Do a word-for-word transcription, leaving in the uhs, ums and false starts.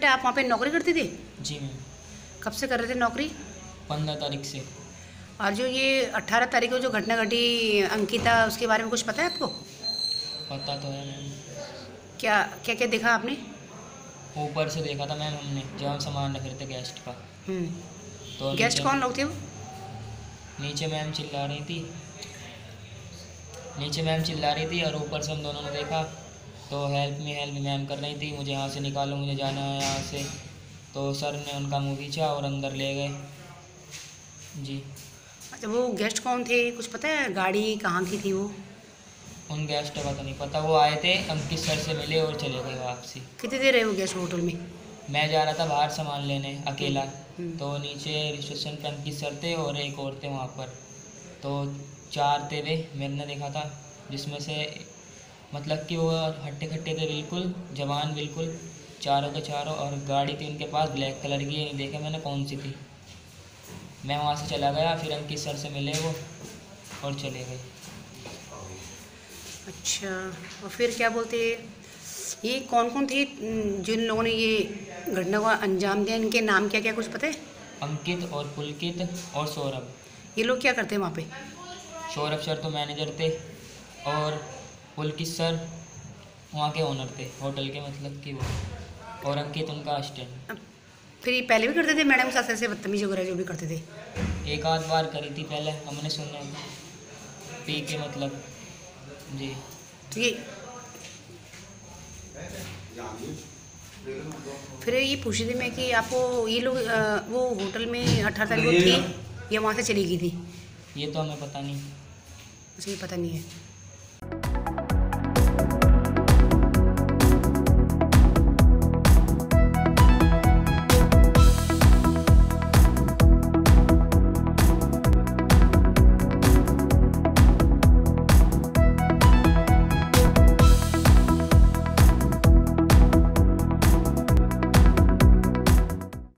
बेटा आप वहाँ पे नौकरी करते थे? जी मैम। कब से कर रहे थे नौकरी? पंद्रह तारीख से। और जो ये अट्ठारह तारीख को जो घटना घटी अंकिता, उसके बारे में कुछ पता है आपको? पता तो है मैम। क्या क्या क्या देखा आपने? ऊपर से देखा था मैम हमने, जब हम सामान रख रहे थे गेस्ट का। तो गेस्ट नीचे कौन लोग थे वो? नीचे मैम चिल्ला रही थी नीचे मैम चिल्ला रही थी और ऊपर से हम दोनों ने देखा तो help me help me ma'am कर रही थी, मुझे यहाँ से निकालो, मुझे जाना है यहाँ से। तो सर ने उनका मुँह खींचा और अंदर ले गए। जी। अच्छा, वो गेस्ट कौन थे कुछ पता है? गाड़ी कहाँ की थी वो? उन गेस्ट का तो नहीं पता, वो आए थे अंकित सर से मिले और चले गए वापसी। कितनी देर रहे वो गेस्ट होटल में? मैं जा रहा था बाहर सामान लेने अकेला, तो नीचे रिसेप्शन पे अंकित सर थे और एक और थे वहाँ पर। तो चार थे वे, मैंने देखा था, जिसमें से मतलब कि वो हट्टे खट्टे थे बिल्कुल, जवान बिल्कुल, चारों के चारों। और गाड़ी थी उनके पास ब्लैक कलर की, ये नहीं देखा मैंने कौन सी थी। मैं वहाँ से चला गया, फिर अंकित सर से मिले वो और चले गए। अच्छा, और फिर क्या बोलते, ये कौन कौन थे जिन लोगों ने ये घटना को अंजाम दिया? इनके नाम क्या क्या कुछ पता है? अंकित और पुलकित और सौरभ। ये लोग क्या करते हैं वहाँ पे? सौरभ सर तो मैनेजर थे और पुलकित सर वहाँ के ओनर थे होटल के, मतलब कि वो, और अंकित उनका असिस्टेंट। फिर ये पहले भी करते थे मैडम के साथ ऐसे बदतमीजी वगैरह जो भी करते थे? एक आध बार करी थी पहले, हमने सुना पी के, मतलब। जी। तो ये फिर ये पूछी थी मैं कि आपको ये लोग वो होटल में अठारह तारीख को थी या वहाँ से चली गई थी? ये तो हमें पता नहीं। मुझे पता नहीं है।